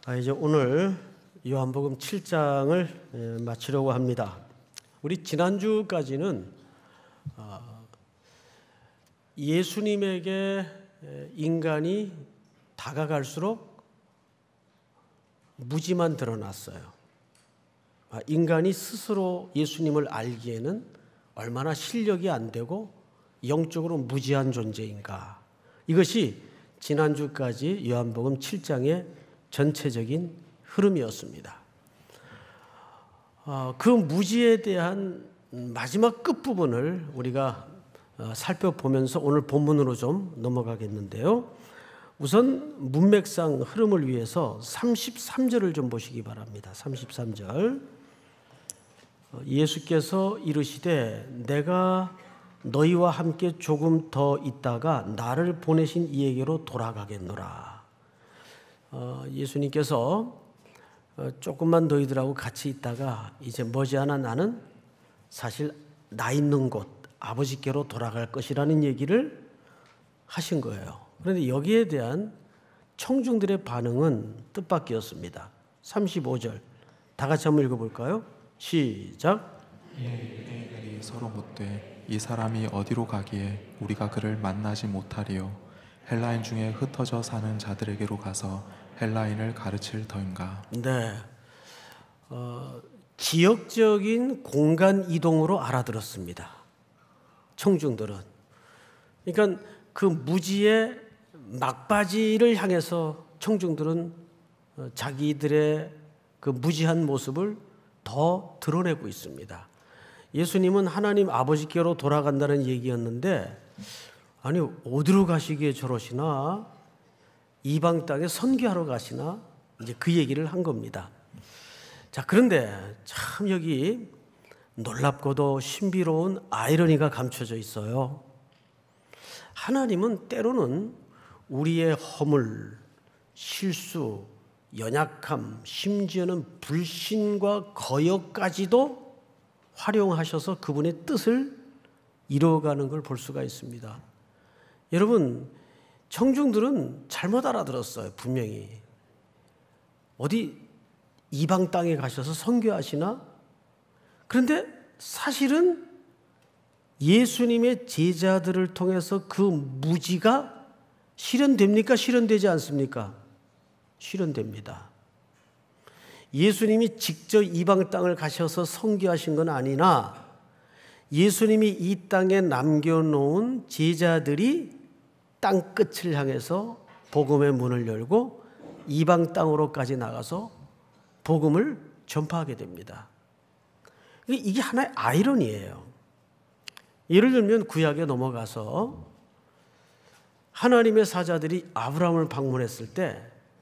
이제 오늘 요한복음 7장을 마치려고 합니다. 우리 지난주까지는 예수님에게 인간이 다가갈수록 무지만 드러났어요. 인간이 스스로 예수님을 알기에는 얼마나 실력이 안 되고 영적으로 무지한 존재인가. 이것이 지난주까지 요한복음 7장의 전체적인 흐름이었습니다. 그 무지에 대한 마지막 끝부분을 우리가 살펴보면서 오늘 본문으로 좀 넘어가겠는데요. 우선 문맥상 흐름을 위해서 33절을 좀 보시기 바랍니다. 33절. 예수께서 이르시되 내가 너희와 함께 조금 더 있다가 나를 보내신 이에게로 돌아가겠노라. 예수님께서 조금만 너희들하고 같이 있다가 이제 머지않아 나는 사실 나 있는 곳 아버지께로 돌아갈 것이라는 얘기를 하신 거예요. 그런데 여기에 대한 청중들의 반응은 뜻밖이었습니다. 35절 다 같이 한번 읽어볼까요? 시작. 유대인들이 서로 묻되 이 사람이 어디로 가기에 우리가 그를 만나지 못하리요? 헬라인 중에 흩어져 사는 자들에게로 가서 헬라인을 가르칠 터인가? 네, 지역적인 공간 이동으로 알아들었습니다. 청중들은. 그러니까 그 무지의 막바지를 향해서 청중들은 자기들의 그 무지한 모습을 더 드러내고 있습니다. 예수님은 하나님 아버지께로 돌아간다는 얘기였는데 아니 어디로 가시기에 저러시나? 이방 땅에 선교하러 가시나? 이제 그 얘기를 한 겁니다. 자, 그런데 참 여기 놀랍고도 신비로운 아이러니가 감춰져 있어요. 하나님은 때로는 우리의 허물, 실수, 연약함, 심지어는 불신과 거역까지도 활용하셔서 그분의 뜻을 이루어가는 걸 볼 수가 있습니다. 여러분, 청중들은 잘못 알아들었어요. 분명히. 어디 이방 땅에 가셔서 선교하시나? 그런데 사실은 예수님의 제자들을 통해서 그 무지가 실현됩니까? 실현되지 않습니까? 실현됩니다. 예수님이 직접 이방 땅을 가셔서 선교하신 건 아니나 예수님이 이 땅에 남겨놓은 제자들이 땅 끝을 향해서 복음의 문을 열고 이방 땅으로까지 나가서 복음을 전파하게 됩니다. 이게 하나의 아이러니예요. 예를 들면 구약에 넘어가서 하나님의 사자들이 아브라함을 방문했을 때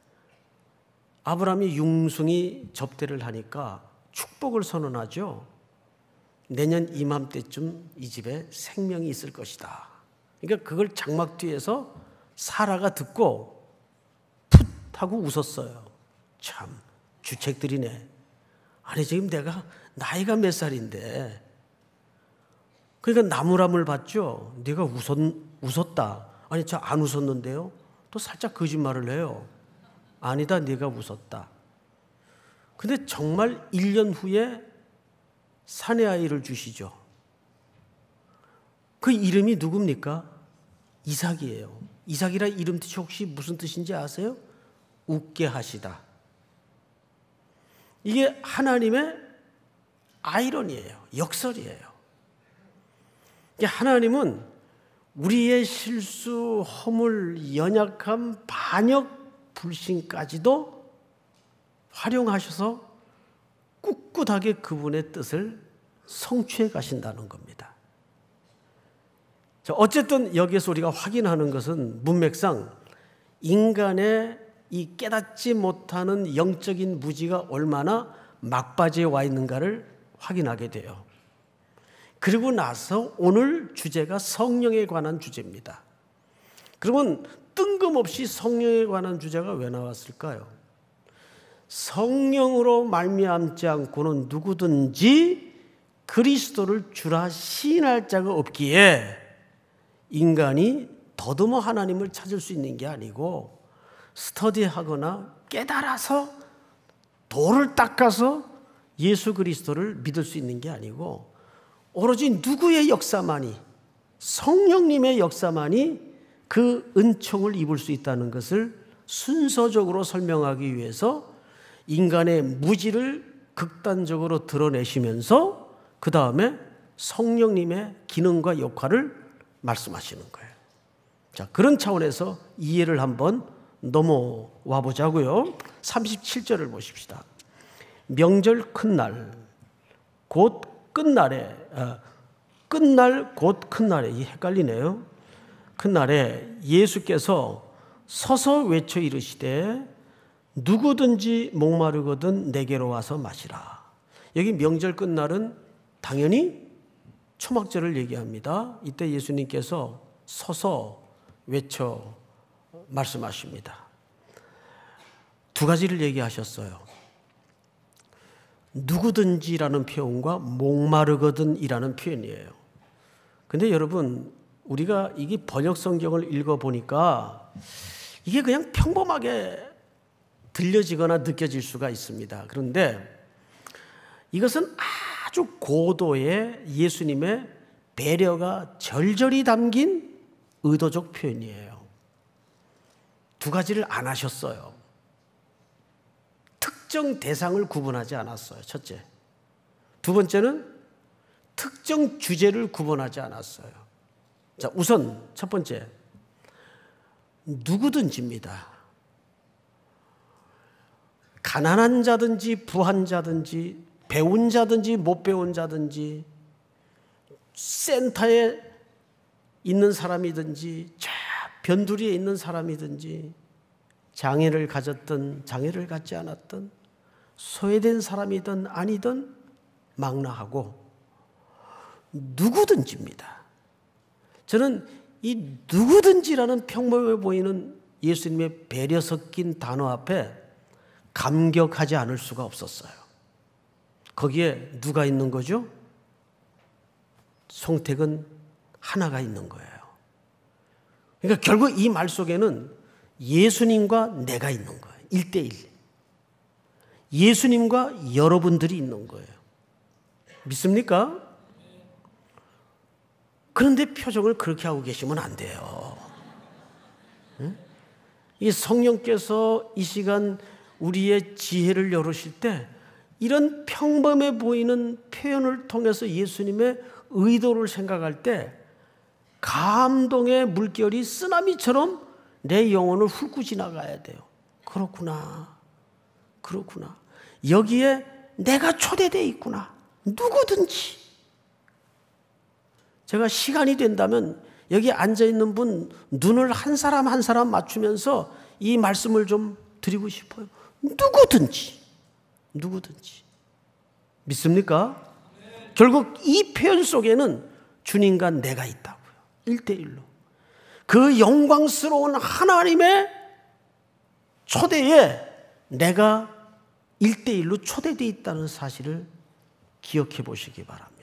아브라함이 융숭이 접대를 하니까 축복을 선언하죠. 내년 이맘때쯤 이 집에 생명이 있을 것이다. 그러니까 그걸 장막 뒤에서 사라가 듣고 풋 하고 웃었어요. 참 주책들이네. 아니 지금 내가 나이가 몇 살인데 그러니까 나무람을 봤죠. 네가 웃었다. 아니 저 안 웃었는데요. 또 살짝 거짓말을 해요. 아니다 네가 웃었다. 근데 정말 1년 후에 사내 아이를 주시죠. 그 이름이 누굽니까? 이삭이에요. 이삭이라 이름 뜻이 혹시 무슨 뜻인지 아세요? 웃게 하시다. 이게 하나님의 아이러니예요. 역설이에요. 하나님은 우리의 실수, 허물, 연약함, 반역, 불신까지도 활용하셔서 꿋꿋하게 그분의 뜻을 성취해 가신다는 겁니다. 자, 어쨌든 여기에서 우리가 확인하는 것은 문맥상 인간의 이 깨닫지 못하는 영적인 무지가 얼마나 막바지에 와 있는가를 확인하게 돼요. 그리고 나서 오늘 주제가 성령에 관한 주제입니다. 그러면 뜬금없이 성령에 관한 주제가 왜 나왔을까요? 성령으로 말미암지 않고는 누구든지 그리스도를 주라 시인할 자가 없기에 인간이 더듬어 하나님을 찾을 수 있는 게 아니고 스터디하거나 깨달아서 돌을 닦아서 예수 그리스도를 믿을 수 있는 게 아니고 오로지 누구의 역사만이, 성령님의 역사만이 그 은총을 입을 수 있다는 것을 순서적으로 설명하기 위해서 인간의 무지를 극단적으로 드러내시면서 그 다음에 성령님의 기능과 역할을 말씀하시는 거예요. 자, 그런 차원에서 이해를 한번 넘어와 보자고요. 37절을 보십시다. 명절 큰날 곧 끝날에 끝날 곧 큰날에, 이 헷갈리네요. 큰날에 예수께서 서서 외쳐 이르시되 누구든지 목마르거든 내게로 와서 마시라. 여기 명절 끝날은 당연히 초막절을 얘기합니다. 이때 예수님께서 서서 외쳐 말씀하십니다. 두 가지를 얘기하셨어요. 누구든지라는 표현과 목마르거든이라는 표현이에요. 근데 여러분, 우리가 이게 번역 성경을 읽어보니까 이게 그냥 평범하게 들려지거나 느껴질 수가 있습니다. 그런데 이것은 아주 고도의 예수님의 배려가 절절히 담긴 의도적 표현이에요. 두 가지를 안 하셨어요. 특정 대상을 구분하지 않았어요. 첫째. 두 번째는 특정 주제를 구분하지 않았어요. 자, 우선 첫 번째, 누구든지입니다. 가난한 자든지 부한 자든지 배운 자든지 못 배운 자든지 센터에 있는 사람이든지 저 변두리에 있는 사람이든지 장애를 가졌든 장애를 갖지 않았든 소외된 사람이든 아니든 망라하고 누구든지입니다. 저는 이 누구든지라는 평범해 보이는 예수님의 배려 섞인 단어 앞에 감격하지 않을 수가 없었어요. 거기에 누가 있는 거죠? 송택은 하나가 있는 거예요. 그러니까 결국 이 말 속에는 예수님과 내가 있는 거예요. 1대1. 예수님과 여러분들이 있는 거예요. 믿습니까? 그런데 표정을 그렇게 하고 계시면 안 돼요. 응? 이 성령께서 이 시간 우리의 지혜를 열으실 때 이런 평범해 보이는 표현을 통해서 예수님의 의도를 생각할 때 감동의 물결이 쓰나미처럼 내 영혼을 훑고 지나가야 돼요. 그렇구나. 그렇구나. 여기에 내가 초대되어 있구나. 누구든지. 제가 시간이 된다면 여기 앉아있는 분 눈을 한 사람 한 사람 맞추면서 이 말씀을 좀 드리고 싶어요. 누구든지. 누구든지. 믿습니까? 네. 결국 이 표현 속에는 주님과 내가 있다고요. 1대1로. 그 영광스러운 하나님의 초대에 내가 1대1로 초대되어 있다는 사실을 기억해 보시기 바랍니다.